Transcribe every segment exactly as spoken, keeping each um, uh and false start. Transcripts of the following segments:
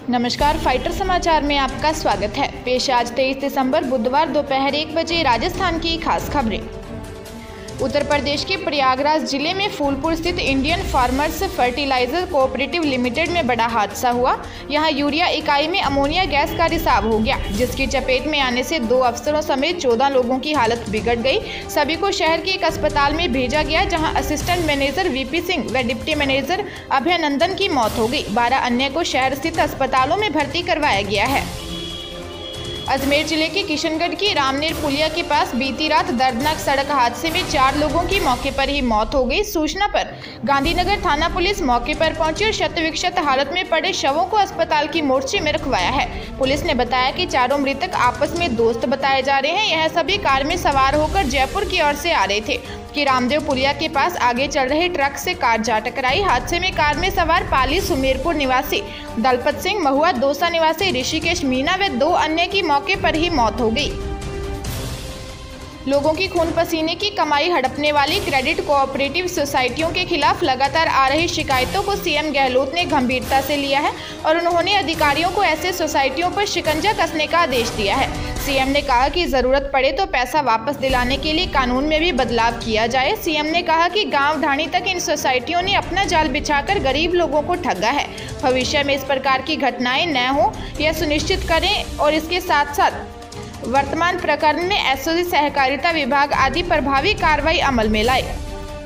नमस्कार, फाइटर समाचार में आपका स्वागत है। पेश आज तेईस दिसंबर बुधवार दोपहर एक बजे राजस्थान की खास खबरें। उत्तर प्रदेश के प्रयागराज जिले में फूलपुर स्थित Indian farmers fertiliser cooperative limited में बड़ा हादसा हुआ। यहां यूरिया इकाई में अमोनिया गैस का रिसाव हो गया, जिसकी चपेट में आने से दो अफसरों समेत चौदह लोगों की हालत बिगड़ गई। सभी को शहर के एक अस्पताल में भेजा गया, जहां असिस्टेंट मैनेजर वीपी सिंह व डिप्टी मैनेजर अभयनंदन की मौत हो गई। बारह अन्य को शहर स्थित अस्पतालों में भर्ती करवाया गया है। अजमेर जिले के किशनगढ़ की रामनेर पुलिया के पास बीती रात दर्दनाक सड़क हादसे में चार लोगों की मौके पर ही मौत हो गई। सूचना पर गांधीनगर थाना पुलिस मौके पर पहुंची और क्षत विक्षत हालत में पड़े शवों को अस्पताल की मोर्चे में रखवाया है। पुलिस ने बताया कि चारों मृतक आपस में दोस्त बताए जा रहे हैं। यह सभी कार में सवार होकर जयपुर की ओर से आ रहे थे कि रामदेव पुलिया के पास आगे चल रहे ट्रक से कार जा टकराई। हादसे में कार में सवार पाली सुमेरपुर निवासी दलपत सिंह, महुआ दौसा निवासी ऋषिकेश मीना व दो अन्य की मौके पर ही मौत हो गई। लोगों की खून पसीने की कमाई हड़पने वाली क्रेडिट कोऑपरेटिव सोसाइटियों के खिलाफ लगातार आ रही शिकायतों को सीएम गहलोत ने गंभीरता से लिया है और उन्होंने अधिकारियों को ऐसे सोसाइटियों पर शिकंजा कसने का आदेश दिया है। सीएम ने कहा कि जरूरत पड़े तो पैसा वापस दिलाने के लिए कानून में भी बदलाव किया जाए। सीएम ने कहा कि गांव ढाणी तक इन सोसाइटियों ने अपना जाल बिछाकर गरीब लोगों को ठगा है। भविष्य में इस प्रकार की घटनाएं न हो, यह सुनिश्चित करें और इसके साथ साथ वर्तमान प्रकरण में एसओजी, सहकारिता विभाग आदि प्रभावी कार्रवाई अमल में लाए।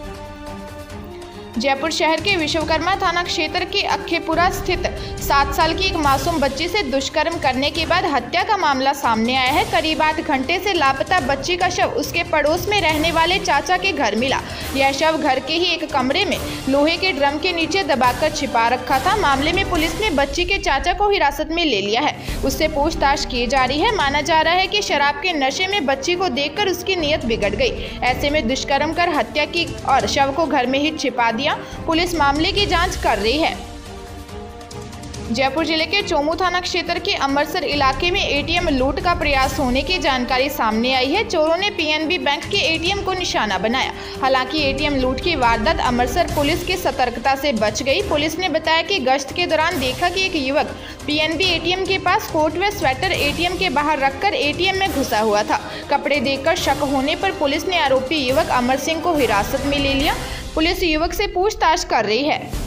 जयपुर शहर के विश्वकर्मा थाना क्षेत्र के अखेपुरा स्थित सात साल की एक मासूम बच्ची से दुष्कर्म करने के बाद हत्या का मामला सामने आया है। करीब आठ घंटे से लापता बच्ची का शव उसके पड़ोस में रहने वाले चाचा के घर मिला। यह शव घर के ही एक कमरे में लोहे के ड्रम के नीचे दबाकर छिपा रखा था। मामले में पुलिस ने बच्ची के चाचा को हिरासत में ले लिया है। उससे पूछताछ की जा रही है। माना जा रहा है कि शराब के नशे में बच्ची को देखकर उसकी नीयत बिगड़ गई। ऐसे में दुष्कर्म कर हत्या की और शव को घर में ही छिपा दिया। पुलिस मामले की जांच कर रही है। जयपुर जिले के चोमू थाना क्षेत्र के अमृतसर इलाके में एटीएम लूट का प्रयास होने की जानकारी सामने आई है। चोरों ने पीएनबी बैंक के एटीएम को निशाना बनाया। हालांकि एटीएम लूट की वारदात अमृतसर पुलिस की सतर्कता से बच गई। पुलिस ने बताया कि गश्त के दौरान देखा कि एक युवक पीएनबी एटीएम के पास कोट व स्वेटर एटीएम के बाहर रखकर एटीएम में घुसा हुआ था। कपड़े देखकर शक होने पर पुलिस ने आरोपी युवक अमर सिंह को हिरासत में ले लिया। पुलिस युवक से पूछताछ कर रही है।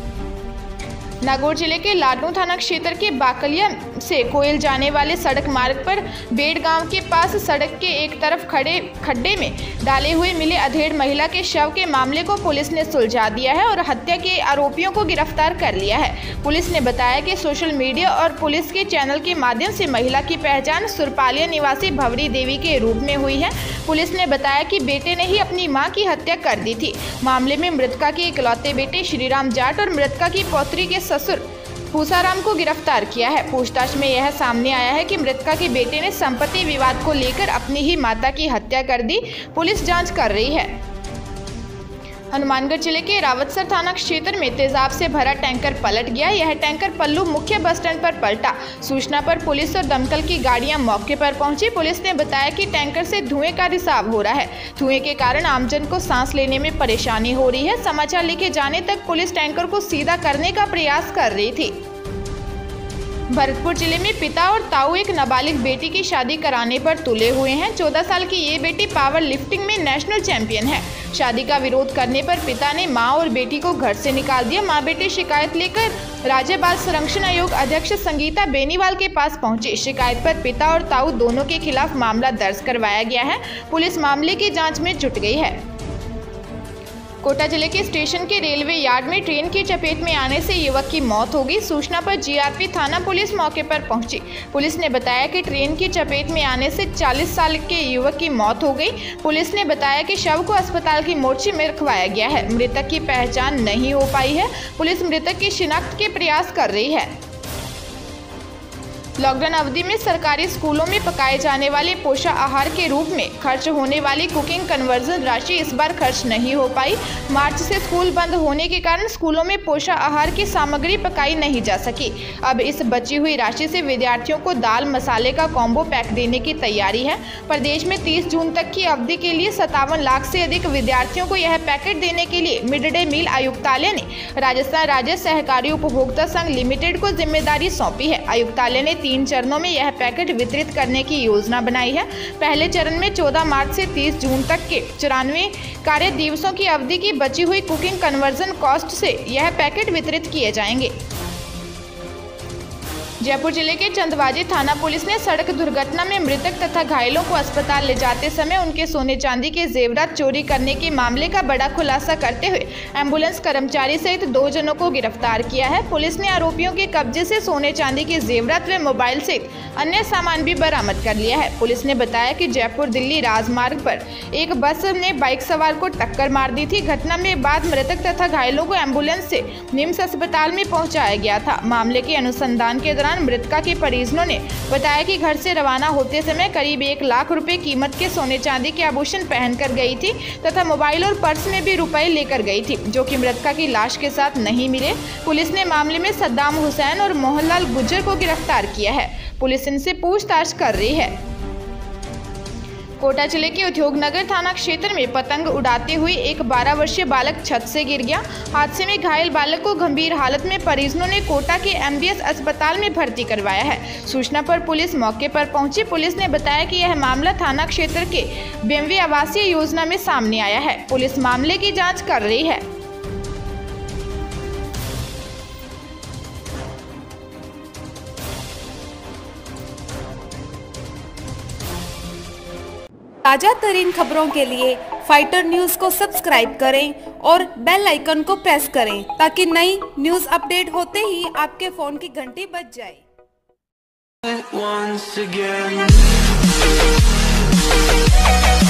नागौर जिले के लाडनू थाना क्षेत्र के बाकलिया से कोयल जाने वाले सड़क मार्ग पर बेड़ गांव के पास सड़क के एक तरफ खड़े खड्डे में डाले हुए मिले अधेड़ महिला के शव के मामले को पुलिस ने सुलझा दिया है और हत्या के आरोपियों को गिरफ्तार कर लिया है। पुलिस ने बताया कि सोशल मीडिया और पुलिस के चैनल के माध्यम से महिला की पहचान सुरपालिया निवासी भवरी देवी के रूप में हुई है। पुलिस ने बताया कि बेटे ने ही अपनी मां की हत्या कर दी थी। मामले में मृतका के इकलौते बेटे श्रीराम जाट और मृतका की पौत्री के ससुर पूसाराम को गिरफ्तार किया है। पूछताछ में यह सामने आया है कि मृतका के बेटे ने संपत्ति विवाद को लेकर अपनी ही माता की हत्या कर दी। पुलिस जांच कर रही है। हनुमानगढ़ जिले के रावतसर थाना क्षेत्र में तेजाब से भरा टैंकर पलट गया। यह टैंकर पल्लू मुख्य बस स्टैंड पर पलटा। सूचना पर पुलिस और दमकल की गाड़ियां मौके पर पहुंची। पुलिस ने बताया कि टैंकर से धुएं का रिसाव हो रहा है। धुएं के कारण आमजन को सांस लेने में परेशानी हो रही है। समाचार लिखे जाने तक पुलिस टैंकर को सीधा करने का प्रयास कर रही थी। भरतपुर जिले में पिता और ताऊ एक नाबालिग बेटी की शादी कराने पर तुले हुए हैं। चौदह साल की ये बेटी पावर लिफ्टिंग में नेशनल चैंपियन है। शादी का विरोध करने पर पिता ने मां और बेटी को घर से निकाल दिया। मां बेटी शिकायत लेकर राज्य बाल संरक्षण आयोग अध्यक्ष संगीता बेनीवाल के पास पहुंची। शिकायत पर पिता और ताऊ दोनों के खिलाफ मामला दर्ज करवाया गया है। पुलिस मामले की जाँच में जुट गई है। कोटा जिले के स्टेशन के रेलवे यार्ड में ट्रेन की चपेट में आने से युवक की मौत हो गई। सूचना पर जीआरपी थाना पुलिस मौके पर पहुंची। पुलिस ने बताया कि ट्रेन की चपेट में आने से चालीस साल के युवक की मौत हो गई। पुलिस ने बताया कि शव को अस्पताल की मोर्चे में रखवाया गया है। मृतक की पहचान नहीं हो पाई है। पुलिस मृतक की शिनाख्त के प्रयास कर रही है। लॉकडाउन अवधि में सरकारी स्कूलों में पकाए जाने वाले पोषण आहार के रूप में खर्च होने वाली कुकिंग कन्वर्जन राशि इस बार खर्च नहीं हो पाई। मार्च से स्कूल बंद होने के कारण स्कूलों में पोषण आहार की सामग्री पकाई नहीं जा सकी। अब इस बची हुई राशि से विद्यार्थियों को दाल मसाले का कॉम्बो पैक देने की तैयारी है। प्रदेश में तीस जून तक की अवधि के लिए सत्तावन लाख से अधिक विद्यार्थियों को यह पैकेट देने के लिए मिड डे मील आयुक्तालय ने राजस्थान राज्य सहकारी उपभोक्ता संघ लिमिटेड को जिम्मेदारी सौंपी है। आयुक्तालय ने तीन चरणों में यह पैकेट वितरित करने की योजना बनाई है। पहले चरण में चौदह मार्च से तीस जून तक के चौरानवे कार्य दिवसों की अवधि की बची हुई कुकिंग कन्वर्जन कॉस्ट से यह पैकेट वितरित किए जाएंगे। जयपुर जिले के चंदवाजी थाना पुलिस ने सड़क दुर्घटना में मृतक तथा घायलों को अस्पताल ले जाते समय उनके सोने चांदी के जेवरात चोरी करने के मामले का बड़ा खुलासा करते हुए एम्बुलेंस कर्मचारी सहित दो जनों को गिरफ्तार किया है। पुलिस ने आरोपियों के कब्जे से सोने चांदी के जेवरात व मोबाइल सहित अन्य सामान भी बरामद कर लिया है। पुलिस ने बताया कि जयपुर दिल्ली राजमार्ग पर एक बस ने बाइक सवार को टक्कर मार दी थी। घटना में बाद मृतक तथा घायलों को एम्बुलेंस से निम्स अस्पताल में पहुंचाया गया था। मामले के अनुसंधान के दौरान मृतका के परिजनों ने बताया कि घर से रवाना होते समय करीब एक लाख रुपए कीमत के सोने चांदी के आभूषण पहनकर गई थी तथा मोबाइल और पर्स में भी रुपए लेकर गई थी, जो कि मृतका की लाश के साथ नहीं मिले। पुलिस ने मामले में सद्दाम हुसैन और मोहनलाल गुज्जर को गिरफ्तार किया है। पुलिस इनसे पूछताछ कर रही है। कोटा जिले के उद्योगनगर थाना क्षेत्र में पतंग उड़ाते हुए एक बारह वर्षीय बालक छत से गिर गया। हादसे में घायल बालक को गंभीर हालत में परिजनों ने कोटा के एमबीएस अस्पताल में भर्ती करवाया है। सूचना पर पुलिस मौके पर पहुंची। पुलिस ने बताया कि यह मामला थाना क्षेत्र के बेमवे आवासीय योजना में सामने आया है। पुलिस मामले की जाँच कर रही है। ताजा तरीन खबरों के लिए फाइटर न्यूज को सब्सक्राइब करें और बेल आइकन को प्रेस करें ताकि नई न्यूज अपडेट होते ही आपके फोन की घंटी बज जाए।